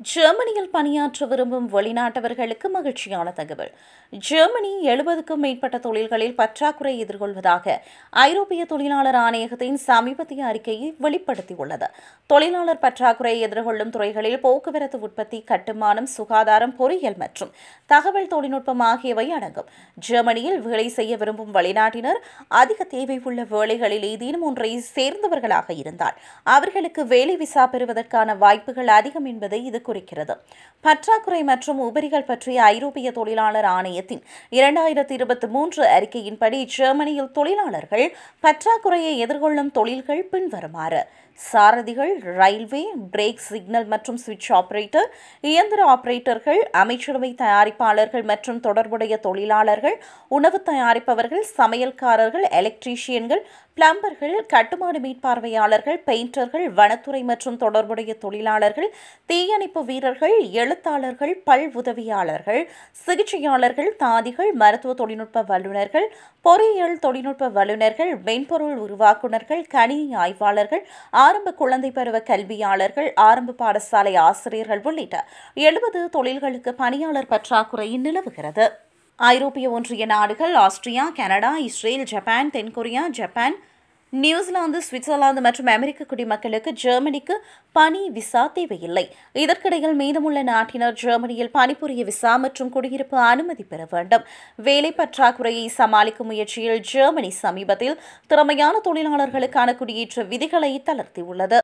ஜெர்மனியில் பணியாற்ற விரும்பும் வெளிநாட்டவர்களுக்கு மகிழ்ச்சியான தகவல். ஜெர்மனி 70க்கும் மேற்பட்ட தொழில்களில் பற்றாக்குறை எதிர்கொள்வதாக ஐரோப்பிய தொழிலாளர் ஆணையகத்தின் சமீபத்திய அறிக்கையை வெளிப்படுத்தியுள்ளது. தொழிலாளர் பற்றாக்குறையை எதிர்கொள்ளும் துறைகளில் போக்குவரத்து, உற்பத்தி, கட்டுமானம், சுகாதாரம், பொறியியல் மற்றும் தகவல் தொழில்நுட்பம் ஆகியவை அடங்கும். ஜெர்மனியில் வேலை செய்ய விரும்பும் வெளிநாட்டினர் அதிக தேவை உள்ள வேலைகளில் ஏதேனும் ஒன்றை சேர்ந்தவர்களாக இருந்தால் அவர்களுக்கு வேலை விசா பெறுவதற்கான வாய்ப்புகள் அதிகம் என்பதை இது குறிக்கிறது. பற்றாக்குறை மற்றும் உபரிகள் பற்றிய ஐரோப்பிய தொழிலாளர் ஆணையத்தின் 2023 அறிக்கையின்படி ஜெர்மனியில் தொழிலாளர்கள் பற்றாக்குறையை எதிர்கொள்ளும் தொழில்கள் பின்வருமாறு: சாரதிகள், ரயில்வே, பிரேக், சிக்னல் மற்றும் சுவிட்ச் ஆபரேட்டர், இயந்திர ஆபரேட்டர்கள், அமைச்சரவை தயாரிப்பாளர்கள் மற்றும் தொடர்புடைய தொழிலாளர்கள், உணவு தயாரிப்பவர்கள், சமையல்காரர்கள், எலக்ட்ரீஷியன்கள், பிளம்பர்கள், கட்டுமான மீட்பார்வையாளர்கள், பெயிண்டர்கள், வனத்துறை மற்றும் தொடர்புடைய தொழிலாளர்கள், தீயணைப்பு வீரர்கள், எழுத்தாளர்கள், பல் உதவியாளர்கள், சிகிச்சையாளர்கள், தாதிகள், மருத்துவ தொழில்நுட்ப வல்லுநர்கள், பொறியியல் தொழில்நுட்ப வல்லுநர்கள், மென்பொருள் உருவாக்குநர்கள், கணினி ஆய்வாளர்கள், ஆரம்ப குழந்தை பருவ கல்வியாளர்கள், ஆரம்ப பாடசாலை ஆசிரியர்கள் உள்ளிட்ட 70 தொழில்களுக்கு பணியாளர் பற்றாக்குறை நிலவுகிறது. ஐரோப்பிய ஒன்றிய நாடுகள் ஆஸ்திரியா, கனடா, இஸ்ரேல், ஜப்பான், தென்கொரியா, ஜப்பான், நியூசிலாந்து, சுவிட்சர்லாந்து மற்றும் அமெரிக்க குடிமக்களுக்கு ஜெர்மனிக்கு பணி விசா தேவையில்லை. இதற்கிடையில் மீதமுள்ள நாட்டினர் ஜெர்மனியில் பணிபுரிய விசா மற்றும் குடியிருப்பு அனுமதி பெற வேண்டும். வேலை பற்றாக்குறையை சமாளிக்கும் முயற்சியில் ஜெர்மனி சமீபத்தில் திறமையான தொழிலாளர்களுக்கான குடியேற்ற விதிகளை தளர்த்தியுள்ளது.